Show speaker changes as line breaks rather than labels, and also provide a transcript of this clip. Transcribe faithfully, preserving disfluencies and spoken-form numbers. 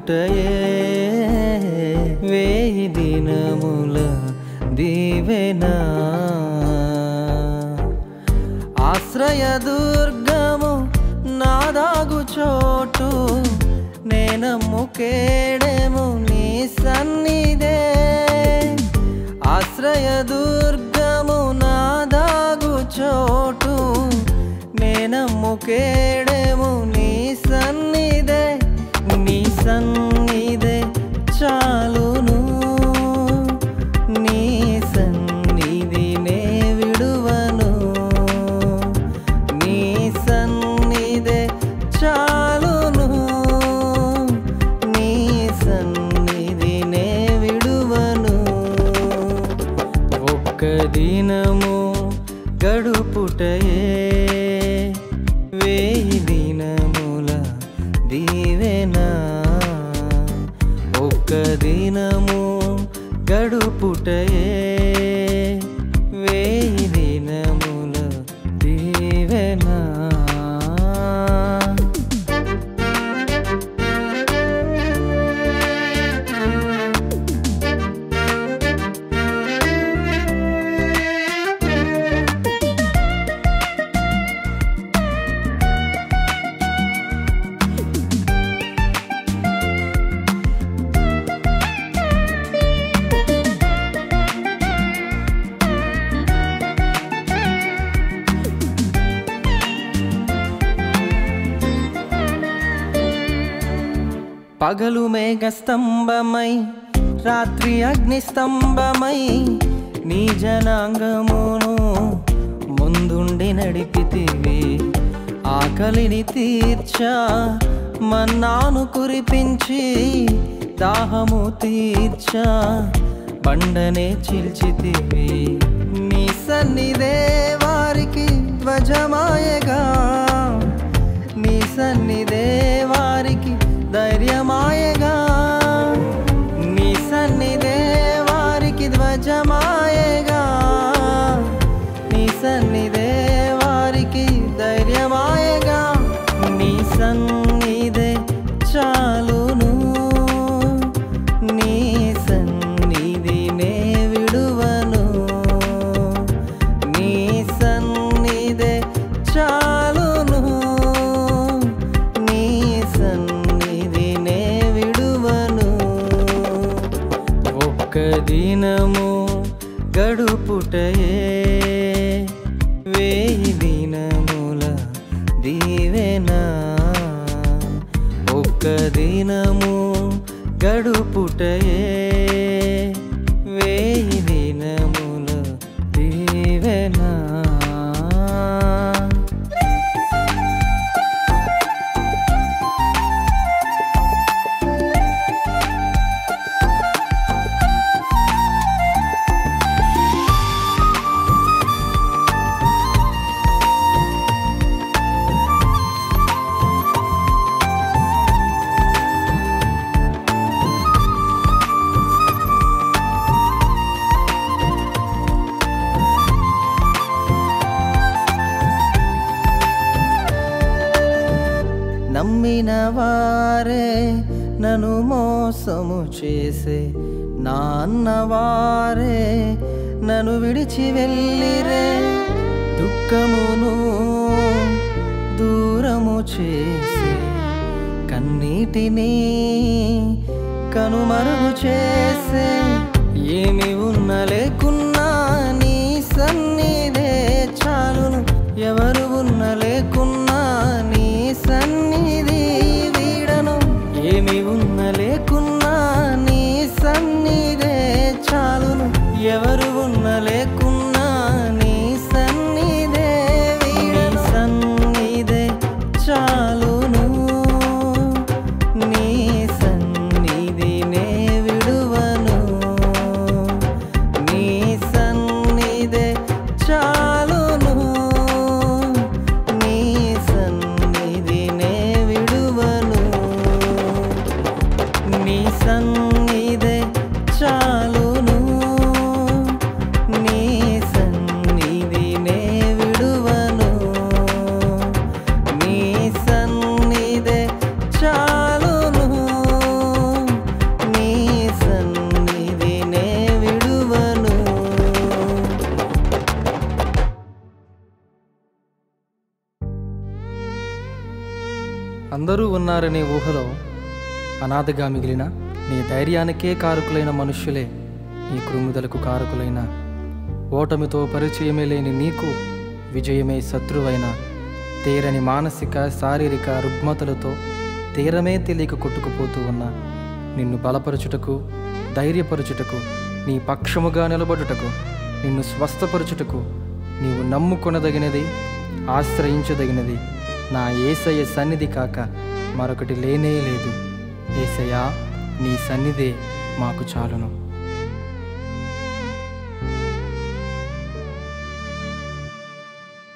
గడుపుటయే వేయి దినముల దీవెనా ఆశ్రయ దుర్గము నాదాగు చోటు నేనమ్ము కేడెము నీ సన్నిధే ఆశ్రయ దుర్గము నాదాగు చోటు నేనమ్ము కేడెము నీ సన్నిధే నీ సన్నిధే చాలును నీ సన్నిధి నే విడువను నీ సన్నిధే చాలును నీ సన్నిధి నే విడువను ఒక్క దినము గడుపుటయే వేయి దినముల దీవెనా ఒక్క దినము గడుపుటయే వేయి దినముల దీవెనా పగలు మేఘస్తంభమై రాత్రి అగ్నిస్తంభమై నీ జనాంగమును ముందుండి నడిపితివి ఆకలిని తీర్చా మన్నాను కురిపించి దాహము తీర్చా బండనే చీల్చితివి నీ సన్నిధే వారికి ధ్వజమాయగా నీ సన్నిధే వారికి ధైర్యమాయగా నీ సన్నిధే వారికి ధ్వజమాయగా నీ సన్నిధే వారికి ధైర్యమాయగా నీ సన్నిధే చాలును నీ సన్నిధి నే విడువను నీ సన్నిధే చాలును నీ సన్నిధి నే విడువను ఒక్క దినము గడుపుటయే వేయి దినముల దీవెనా ఒక్క దినము గడుపుటయే వేయి దినముల దీవెనా నమ్మిన వారే నన్ను మోసము చేసే నాన్న వారే నన్ను విడిచి వెళ్ళిరే దుఃఖమును దూరము చేసి కన్నీటిని కనుమరుగు చేసే ఏమి ఉన్న లేకున్నా నీ సన్నిధే చాలును ఎవరు ఉన్న లేకున్నా నీ సన్నిధి వీడను ఏమి ఉన్న లేకున్నా నీ సన్నిధే చాలును ఎవరు ఉన్న లేకున్నా నీ సన్నిధే వీడను సన్నిధే చాలును నీ సన్నిధి నే విడువను నీ అందరూ ఉన్నారనే ఊహలో అనాథగా మిగిలిన నీ ధైర్యానికే కారకులైన మనుష్యులే నీ కృంగుదలకు కారకులైన ఓటమితో పరిచయమే లేని నీకు విజయమే శత్రువైన తీరని మానసిక శారీరక రుగ్మతలతో తీరమే తెలియక కొట్టుకుపోతూ ఉన్న నిన్ను బలపరచుటకు ధైర్యపరచుటకు నీ పక్షముగా నిలబడుటకు నిన్ను స్వస్థపరచుటకు నీవు నమ్ముకొనదగినది ఆశ్రయించదగినది నా యేసయ్య సన్నిధి కాక మరొకటి లేనే లేదు. యేసయ్యా, నీ సన్నిధే మాకు చాలును.